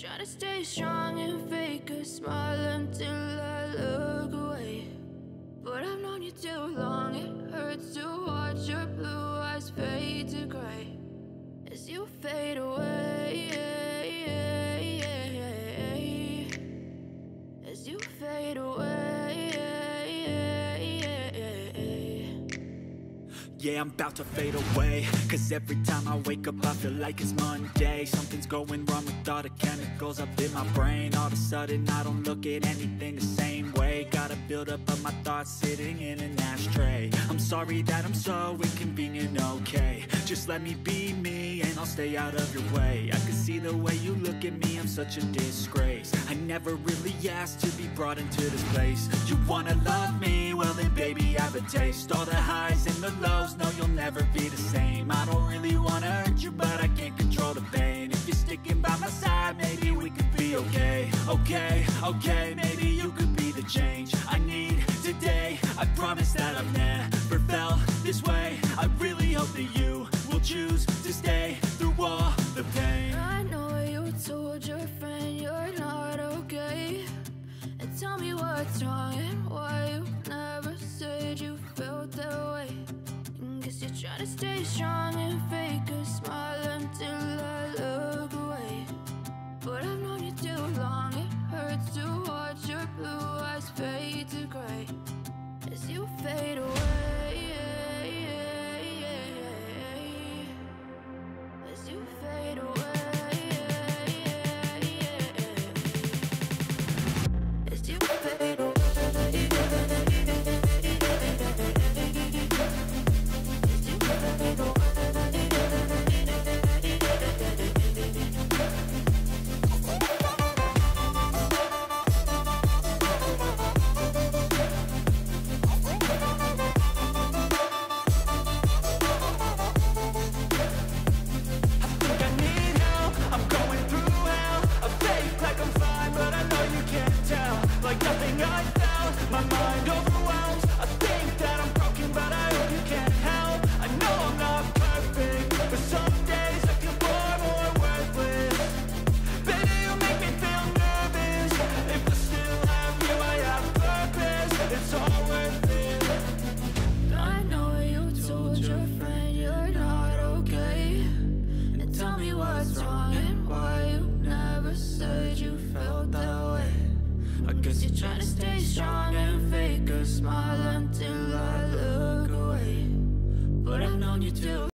Try to stay strong and fake a smile until I look away. But I've known you too long, it hurts to watch your blue eyes fade to gray as you fade away. As you fade away. Yeah, I'm about to fade away, 'cause every time I wake up I feel like it's Monday. Something's going wrong with all the chemicals up in my brain. All of a sudden I don't look at anything the same way. Gotta build up of my thoughts sitting in an ashtray. I'm sorry that I'm so inconvenient, okay. Just let me be me and I'll stay out of your way. I can see the way you look at me, I'm such a disgrace. I never really asked to be brought into this place. You wanna love me? Well then baby I have a taste. All the highs and the lows, no you'll never be the same. I don't really wanna hurt you but I can't control the pain. If you're sticking by my side maybe we could be okay. Okay, maybe you could be the change I need today. I promise that I've never felt this way. I really hope that you will choose to stay through all the pain. I know you told your friend you're not okay, and tell me what's wrong and why you never said you felt that way. Guess you're trying to stay strong and fake a smile until I look away. But I've known you too long, it hurts to watch your blue eyes fade to gray as you fade away. As you fade away. As you fade away. Like nothing I felt, my mind overwhelms. I think that I'm broken, but I hope you can't help. I know I'm not perfect, but some days I feel far more worthless. Baby, you make me feel nervous. If I still have you, I have purpose. It's all worth it. I know you told your friend you're not okay, and tell me what's wrong and why you never said you felt that way. I guess you're trying to stay strong and fake a smile until I look away. But I've known you too